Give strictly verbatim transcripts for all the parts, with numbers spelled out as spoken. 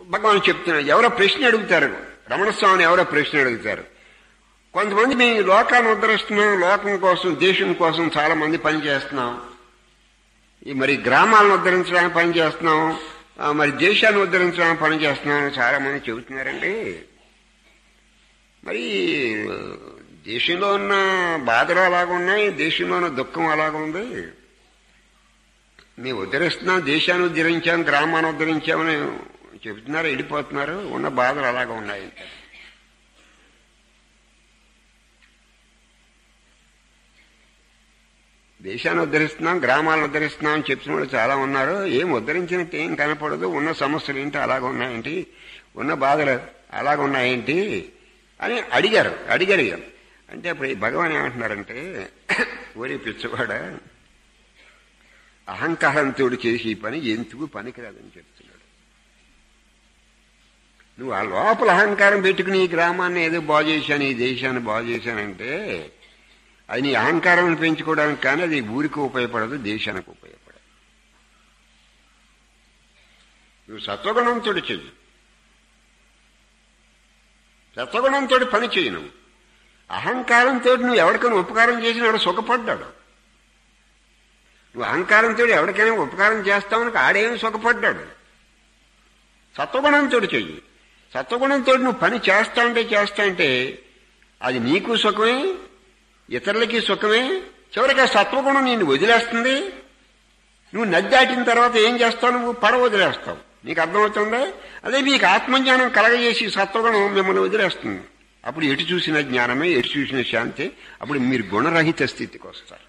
భగవాన్ చెప్తున్నారు, ఎవరో ప్రశ్న అడుగుతారు, రమణస్వామిని ఎవరో ప్రశ్న అడుగుతారు. కొంతమంది మేము లోకాన్ని ఉద్ధరిస్తున్నాం, లోకం కోసం దేశం కోసం చాలా మంది పని చేస్తున్నాం, మరి గ్రామాలను ఉద్ధరించడానికి పని చేస్తున్నాం, మరి దేశాన్ని ఉద్ధరించడానికి పని చేస్తున్నాం చాలా మంది చెబుతున్నారండి. మరి దేశంలో ఉన్న బాధలు అలాగున్నాయి, దేశంలో ఉన్న దుఃఖం అలాగుంది. మేము ఉద్ధరిస్తున్నాం, దేశాన్ని ఉద్ధరించాం, గ్రామాన్ని ఉద్ధరించామని చెబుతున్నారు, వెళ్ళిపోతున్నారు, ఉన్న బాధలు అలాగే ఉన్నాయి. దేశాన్ని ఉద్ధరిస్తున్నాం, గ్రామాలను ఉద్ధరిస్తున్నాం అని చెప్తున్న వాళ్ళు చాలా ఉన్నారు. ఏం ఉద్ధరించినట్టు ఏం కనపడదు, ఉన్న సమస్యలు ఏంటి అలాగ ఉన్నాయేంటి, ఉన్న బాధలు అలాగ ఉన్నాయేంటి అని అడిగారు అడిగారు అంటే అప్పుడు భగవాన్ ఏమంటున్నారంటే, ఓరి పిచ్చవాడ, అహంకారంతో చేసి ఈ పని ఎందుకు పనికిరాదని చెప్తున్నాడు. నువ్వు ఆ లోపల అహంకారం పెట్టుకుని ఈ గ్రామాన్ని ఏదో బాగు చేశాను, ఈ దేశాన్ని బాగు చేశానంటే అది నీ అహంకారాన్ని పెంచుకోవడానికి కానీ అది ఊరికి ఉపయోగపడదు, దేశానికి ఉపయోగపడదు. నువ్వు సత్వగుణంతో చెయ్యి, సత్వగుణంతో పని చెయ్యి. నువ్వు అహంకారంతో నువ్వు ఎవరికైనా ఉపకారం చేసిన వాడు సుఖపడ్డాడు. నువ్వు అహంకారంతో ఎవరికైనా ఉపకారం చేస్తావని ఆడేమి సుఖపడ్డాడు. సత్వగుణంతో చెయ్యి. సత్వగుణంతో నువ్వు పని చేస్తా అంటే చేస్తా అంటే అది నీకు సుఖమే, ఇతరులకి సుఖమే. చివరికి ఆ సత్వగుణం నిన్ను వదిలేస్తుంది. నువ్వు నది దాటిన తర్వాత ఏం చేస్తావు, నువ్వు పడ వదిలేస్తావు. నీకు అర్థమవుతుందా? అదే మీకు ఆత్మజ్ఞానం కలగజేసి సత్వగుణం మిమ్మల్ని వదిలేస్తుంది. అప్పుడు ఎటు చూసిన జ్ఞానమే, ఎటు చూసిన శాంతి. అప్పుడు మీరు గుణరహిత స్థితికి వస్తారు.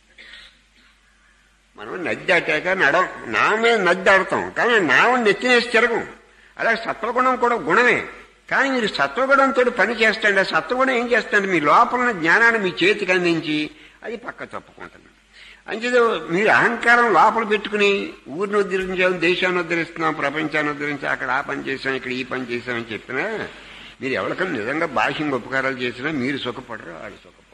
మనం నది దాటాక నడ నా మీద నది దాడతాం, కానీ నావ నెత్తినేసి తిరగం. అలాగే సత్వగుణం కూడా గుణమే, కానీ మీరు సత్వగుణంతో పని చేస్తాండి. ఆ సత్వగుణం ఏం చేస్తాండి, మీ లోపల జ్ఞానాన్ని మీ చేతికి అందించి అది పక్క తప్పుకుంటుంది. అంచేది మీరు అహంకారం లోపల పెట్టుకుని ఊరిని ఉద్ధరించాం, దేశాన్ని ఉద్ధరిస్తున్నాం, ప్రపంచాన్ని ఉద్ధరించాం, అక్కడ ఆ పని చేశాం, ఇక్కడ ఈ పని చేశామని చెప్పినా మీరు ఎవరికైనా నిజంగా బాహ్యంగా ఉపకారాలు చేసినా మీరు సుఖపడరు, వాళ్ళు సుఖపడరు.